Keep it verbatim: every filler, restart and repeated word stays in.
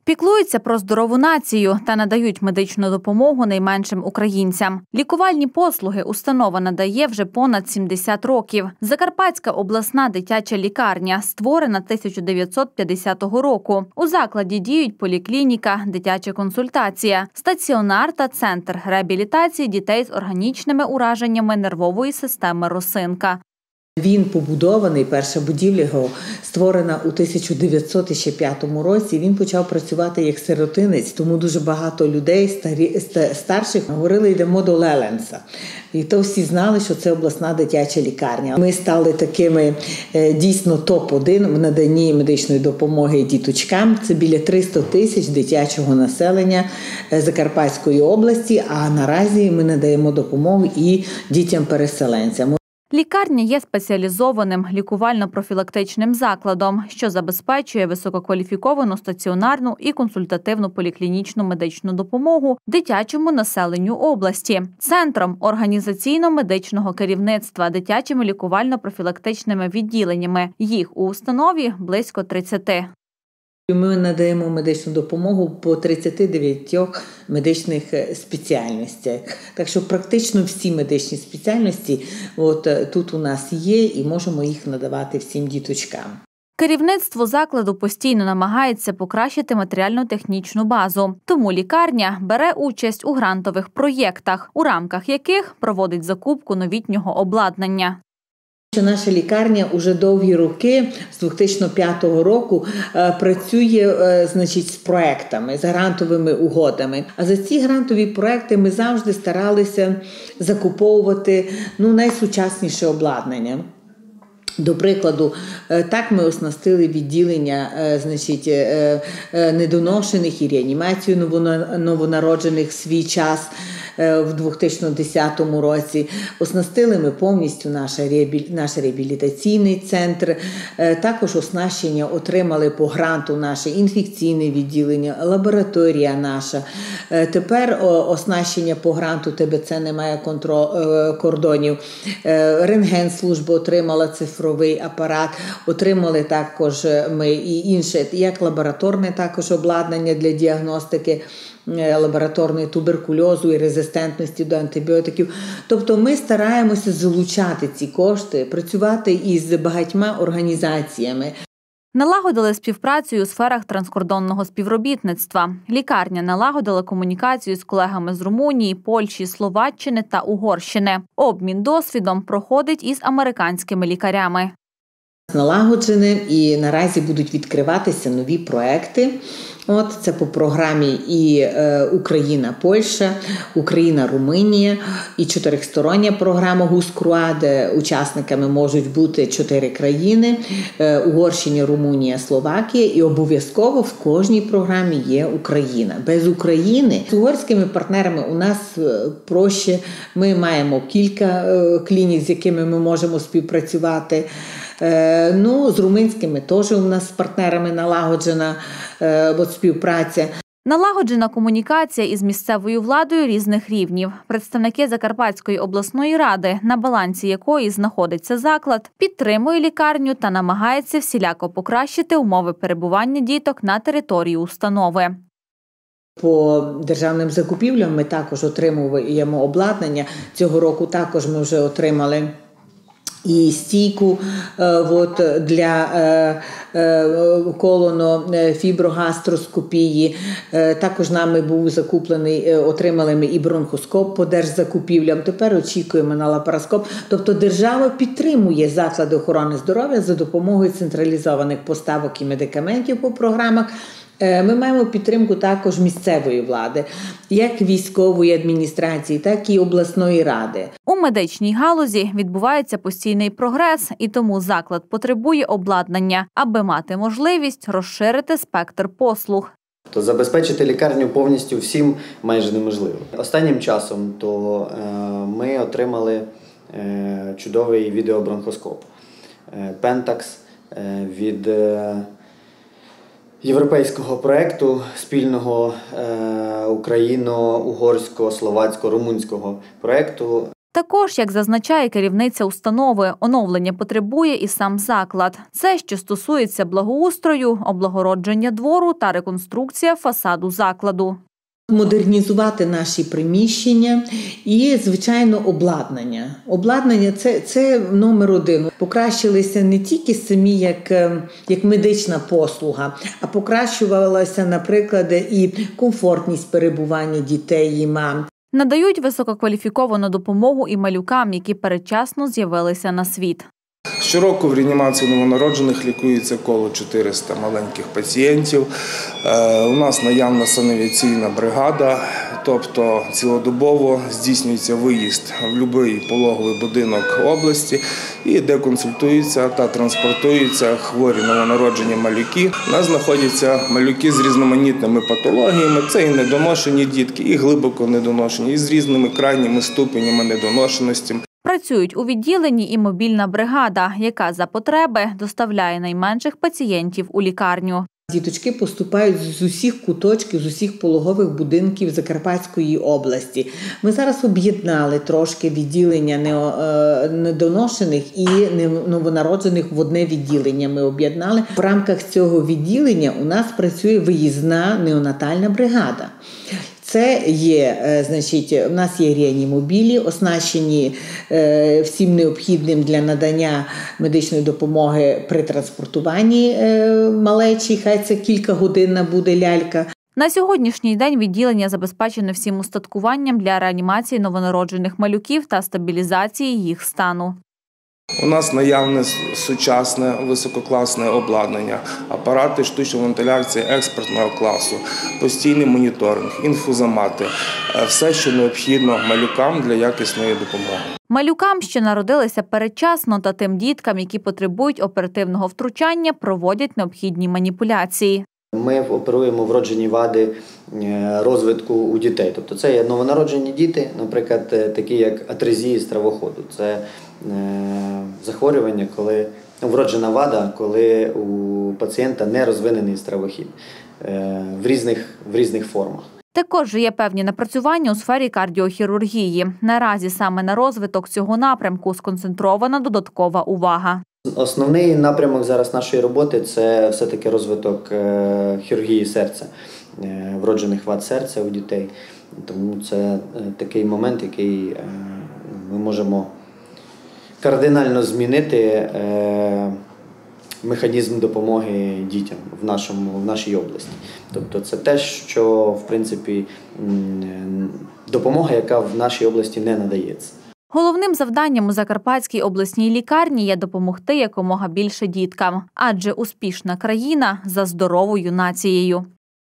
Піклуються про здорову націю та надають медичну допомогу найменшим українцям. Лікувальні послуги установа надає вже понад сімдесят років. Закарпатська обласна дитяча лікарня створена тисяча дев'ятсот п'ятдесятого року. У закладі діють поліклініка, дитяча консультація, стаціонар та центр реабілітації дітей з органічними ураженнями нервової системи «Росинка». Він побудований, перша будівля його створена у тисяча дев'ятсот п'ятому році. Він почав працювати як сиротинець, тому дуже багато людей, старі, старших, говорили, йдемо до Леленса. І то всі знали, що це обласна дитяча лікарня. Ми стали такими дійсно топ один в наданні медичної допомоги діточкам. Це біля триста тисяч дитячого населення Закарпатської області, а наразі ми надаємо допомогу і дітям-переселенцям. Лікарня є спеціалізованим лікувально-профілактичним закладом, що забезпечує висококваліфіковану стаціонарну і консультативну поліклінічну медичну допомогу дитячому населенню області. Центром організаційно-медичного керівництва дитячими лікувально-профілактичними відділеннями. Їх у установі близько тридцяти. Ми надаємо медичну допомогу по тридцяти дев'яти медичних спеціальностях. Так що практично всі медичні спеціальності от тут у нас є і можемо їх надавати всім діточкам. Керівництво закладу постійно намагається покращити матеріально-технічну базу. Тому лікарня бере участь у грантових проєктах, у рамках яких проводить закупку новітнього обладнання. Наша лікарня вже довгі роки, з дві тисячі п'ятого року, працює значить, з проектами, з грантовими угодами. А за ці грантові проекти ми завжди старалися закуповувати ну, найсучасніше обладнання. До прикладу, так ми оснастили відділення значить, недоношених і реанімацію новонароджених в свій час в дві тисячі десятому році. Оснастили ми повністю наш, реабілі... наш реабілітаційний центр. Також оснащення отримали по гранту наше інфекційне відділення, лабораторія наша. Тепер оснащення по гранту ТБЦ немає контрол... кордонів. Рентген-служба отримала цифровий апарат. Отримали також ми і інше, як лабораторне також обладнання для діагностики лабораторної туберкульозу і резистентності до антибіотиків. Тобто ми стараємося залучати ці кошти, працювати із багатьма організаціями. Налагодили співпрацю у сферах транскордонного співробітництва. Лікарня налагодила комунікацію з колегами з Румунії, Польщі, Словаччини та Угорщини. Обмін досвідом проходить із американськими лікарями. Налагоджене і наразі будуть відкриватися нові проекти. От, це по програмі і е, Україна-Польща, Україна-Румунія і чотирьохстороння програма ГУС-КРУА, де учасниками можуть бути чотири країни е, – Угорщина, Румунія, Словакія, і обов'язково в кожній програмі є Україна. Без України з угорськими партнерами у нас проще, ми маємо кілька е, клінік, з якими ми можемо співпрацювати. Е, ну, з румунськими теж у нас з партнерами налагоджена е, от, співпраця. Налагоджена комунікація із місцевою владою різних рівнів. Представники Закарпатської обласної ради, на балансі якої знаходиться заклад, підтримує лікарню та намагається всіляко покращити умови перебування діток на території установи. По державним закупівлям ми також отримуємо обладнання. Цього року також ми вже отримали і стійку от, для колонофіброгастроскопії. Також нами був закуплений, отримали ми і бронхоскоп по держзакупівлям. Тепер очікуємо на лапароскоп. Тобто держава підтримує заклади охорони здоров'я за допомогою централізованих поставок і медикаментів по програмах. Ми маємо підтримку також місцевої влади, як військової адміністрації, так і обласної ради. У медичній галузі відбувається постійний прогрес, і тому заклад потребує обладнання, аби мати можливість розширити спектр послуг. То забезпечити лікарню повністю всім майже неможливо. Останнім часом то е, ми отримали е, чудовий відеобронхоскоп е, Pentax е, від е, європейського проєкту спільного е, україно-угорсько-словацько-румунського проєкту. Також, як зазначає керівниця установи, оновлення потребує і сам заклад. Це, що стосується благоустрою, облагородження двору та реконструкція фасаду закладу. Модернізувати наші приміщення і, звичайно, обладнання. Обладнання це, – це номер один. Покращилися не тільки самі як, як медична послуга, а покращувалася, наприклад, і комфортність перебування дітей і мам. Надають висококваліфіковану допомогу і малюкам, які передчасно з'явилися на світ. Щороку в реанімації новонароджених лікується коло чотириста маленьких пацієнтів. У нас наявна санавіаційна бригада, тобто цілодобово здійснюється виїзд в будь-який пологовий будинок області, і де консультуються та транспортуються хворі новонароджені малюки. У нас знаходяться малюки з різноманітними патологіями. Це і недоношені дітки, і глибоко недоношені, і з різними крайніми ступенями недоношеності. Працюють у відділенні і мобільна бригада, яка за потреби доставляє найменших пацієнтів у лікарню. Діточки поступають з усіх куточків, з усіх пологових будинків Закарпатської області. Ми зараз об'єднали трошки відділення недоношених і новонароджених в одне відділення. Ми об'єднали. В рамках цього відділення у нас працює виїзна неонатальна бригада. Це є, значить, у нас є реанімобілі, оснащені е, всім необхідним для надання медичної допомоги при транспортуванні е, малечі, хай це кілька годин буде лялька. На сьогоднішній день відділення забезпечене всім устаткуванням для реанімації новонароджених малюків та стабілізації їх стану. У нас наявне сучасне висококласне обладнання, апарати штучної вентиляції експертного класу, постійний моніторинг, інфузомати – все, що необхідно малюкам для якісної допомоги. Малюкам, що народилися передчасно, та тим діткам, які потребують оперативного втручання, проводять необхідні маніпуляції. Ми оперуємо вроджені вади розвитку у дітей. Тобто це є новонароджені діти, наприклад, такі як атрезії стравоходу. Це захворювання, коли вроджена вада, коли у пацієнта не розвинений стравохід в різних, в різних формах. Також є певні напрацювання у сфері кардіохірургії. Наразі саме на розвиток цього напрямку сконцентрована додаткова увага. Основний напрямок зараз нашої роботи – це все-таки розвиток хірургії серця, вроджених вад серця у дітей. Тому це такий момент, який ми можемо кардинально змінити механізм допомоги дітям в, нашому, в нашій області. Тобто це те, що, в принципі, допомога, яка в нашій області не надається. Головним завданням у Закарпатській обласній лікарні є допомогти якомога більше діткам. Адже успішна країна за здоровою нацією.